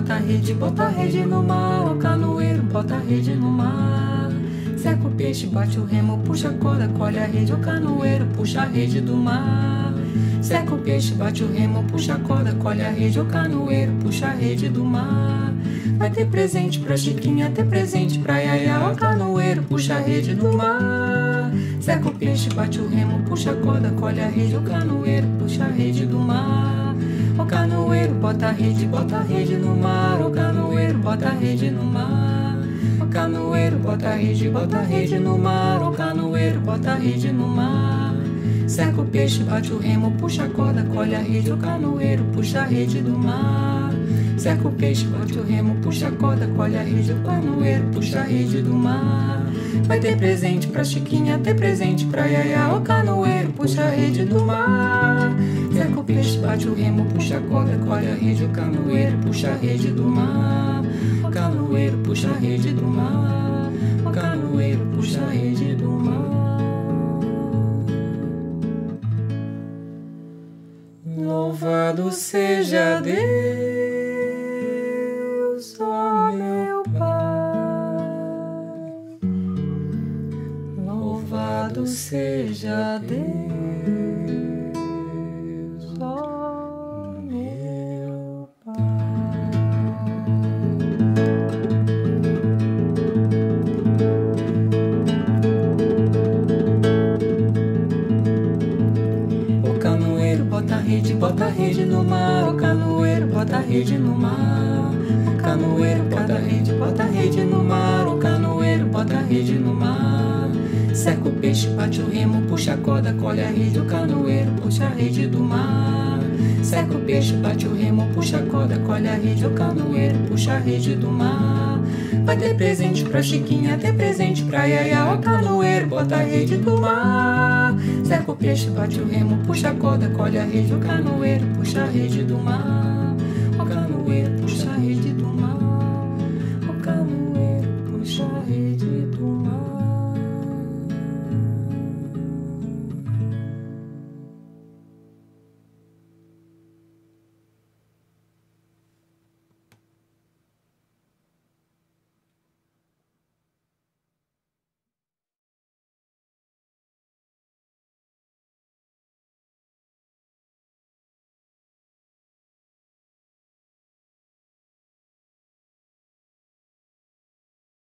bota a rede no mar. O canoeiro bota a rede no mar. Cerca o peixe, bate o remo, puxa a corda, colhe a rede. O canoeiro puxa a rede do mar. Cerca o peixe, bate o remo, puxa a corda, colhe a rede. O canoeiro puxa a rede do mar. Vai ter presente pra Chiquinha, ter presente pra Iaiá. O canoeiro puxa a rede do mar. Cerca o peixe, bate o remo, puxa a corda, colhe a rede. O canoeiro puxa a rede do mar. O canoeiro bota a rede no mar. O canoeiro bota a rede no mar. O canoeiro bota a rede no mar. O canoeiro bota a rede no mar. Cerca o peixe, bate o remo, puxa a corda, colhe a rede. O canoeiro puxa a rede do mar. Cerca o peixe, bate o remo, puxa a corda, colhe a rede. O canoeiro puxa a rede do mar. Vai ter presente pra Chiquinha, ter presente pra Iaiá. O canoeiro puxa a rede do mar. Cerca o peixe, bate o remo, puxa a corda, colhe a rede. O canoeiro puxa a rede do mar. O canoeiro puxa a rede do mar. O canoeiro puxa a rede do mar. Louvado seja Deus, ó meu Pai. Louvado seja Deus, ó meu Pai. O canoeiro bota a rede no mar. O canoeiro bota a rede no mar. O canoeiro bota a rede no mar. O canoeiro bota a rede no mar. Cerca o peixe, bate o remo, puxa a corda, colhe a rede. O canoeiro puxa a rede do mar. Cerca o peixe, bate o remo, puxa a corda, colhe a rede. O canoeiro puxa a rede do mar. Vai ter presente pra Chiquinha, ter presente pra Iaiá. O canoeiro bota a rede do mar. Cerca o peixe, bate o remo, puxa a corda, colhe a rede. O canoeiro puxa a rede do mar. O canoeiro puxa a rede do mar. O canoeiro puxa a rede do mar.